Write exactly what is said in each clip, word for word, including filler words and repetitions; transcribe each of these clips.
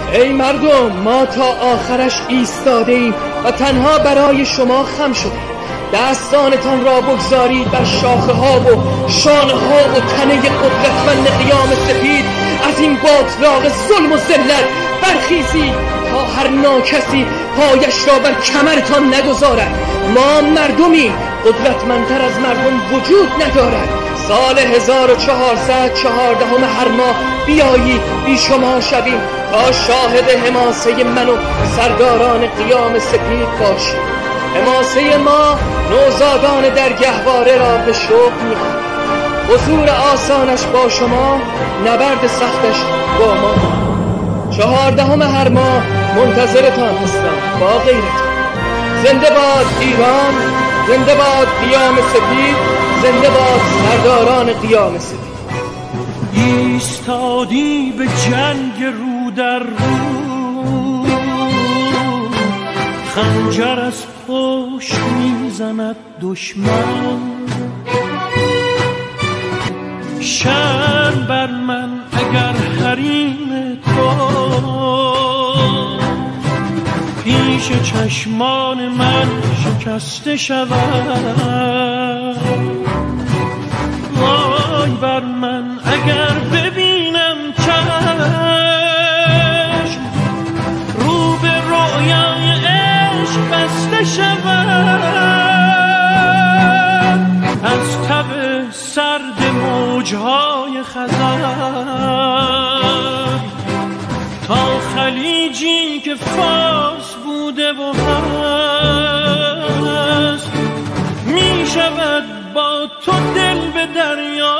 ای مردم، ما تا آخرش ایستاده ایم و تنها برای شما خم شدیم. دستانتان را بگذارید بر شاخه ها و شانه ها و تنه قدرتمند قیام سپید. از این باتلاق ظلم و ذلت برخیزید تا هر ناکسی پایش را بر کمرتان نگذارد. ما مردمی، قدرتمندتر از مردم وجود ندارد. سال هزار و چهارصد چهاردهم هر ماه بیایید بی شما شویم تا شاهد حماسه من و سرداران قیام سپید باشیم. حماسه ما نوزادان در گهواره را به شوق می‌خواند. حضور آسانش با شما، نبرد سختش با ما. چهاردهم هر ماه منتظرتان هستم با غیرتان. زنده باد ایران، زنده باد قیام سپید، زنده باد سرداران قیام سپید. ایستادی به جنگ رو در رو، خنجر از پشت میزند دشمن. شرم بر من اگر حریم تو پیش چشمان من شکسته شود. وای بر من اگر ببینم چشم رو به رویای عشق بسته شود. از تب سرد موجهای خزر تا خلیجی که فارس بوده و هست، می شود با تو دل به دریا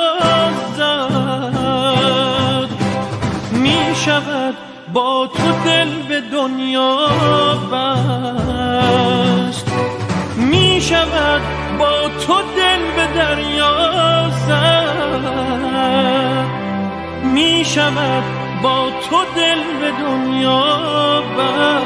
زد. می شود با تو دل به دنیا بست. می شود با تو دل به دریا زد. می شود با تو دل به دنیا بست.